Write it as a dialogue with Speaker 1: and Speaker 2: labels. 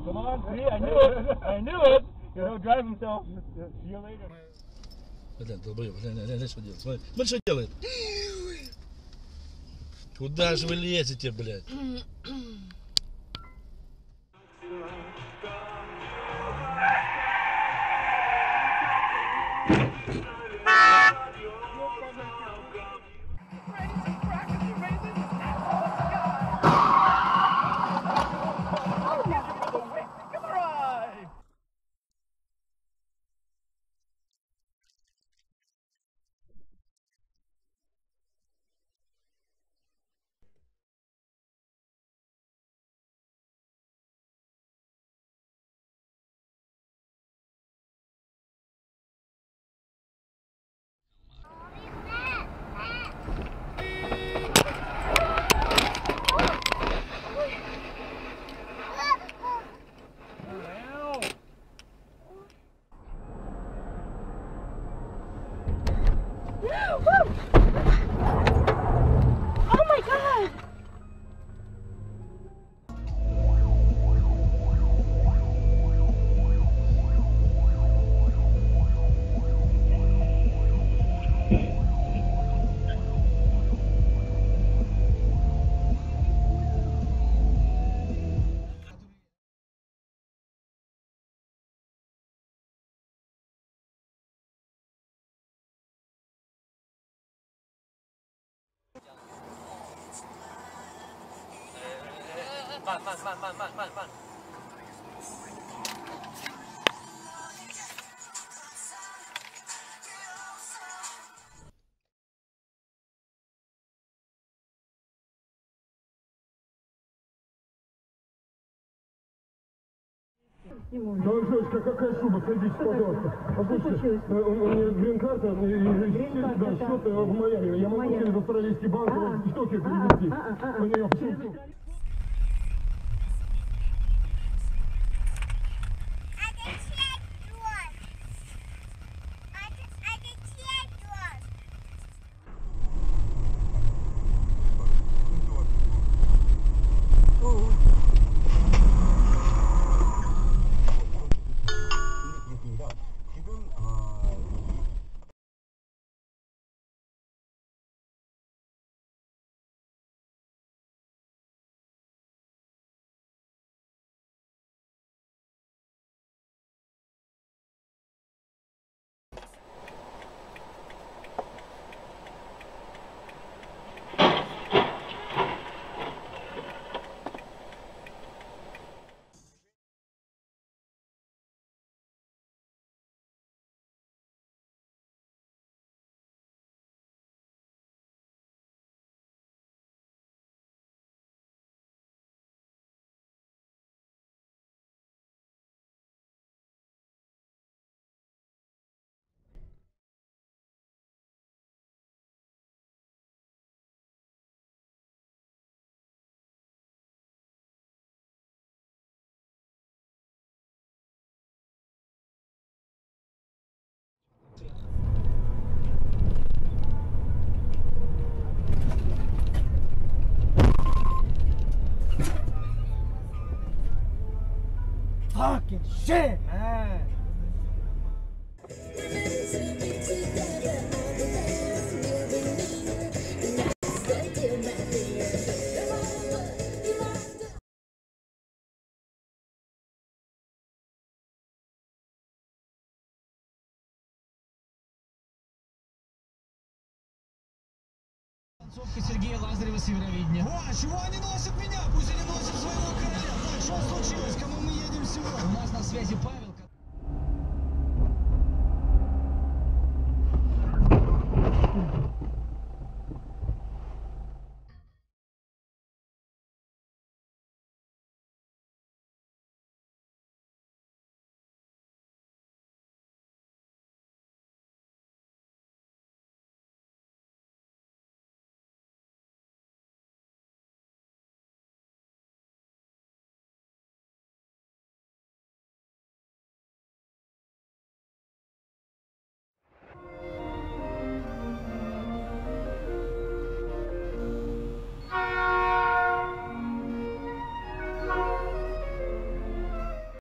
Speaker 1: Come on, see, I knew it. I knew it. You don't drive himself. See you later.
Speaker 2: Блин, долбоёб, блин, что делает? Смотри, что делает? Куда же вы лезете, блядь?
Speaker 3: Oh my God!
Speaker 1: Man.
Speaker 4: Девочка, какая шуба? Садитесь, пожалуйста. Послушайте, у меня грин-карта, да, счет в Майами. Я могу через австралийский банк в Токио перевести. У нее все.
Speaker 1: Fucking shit, man.
Speaker 5: Концовка Сергея Лазарева с Евровидения. О, чего они носят меня? Пусть они носят своего короля. Так, что случилось? Кому мы едем сегодня? У нас на связи Павел.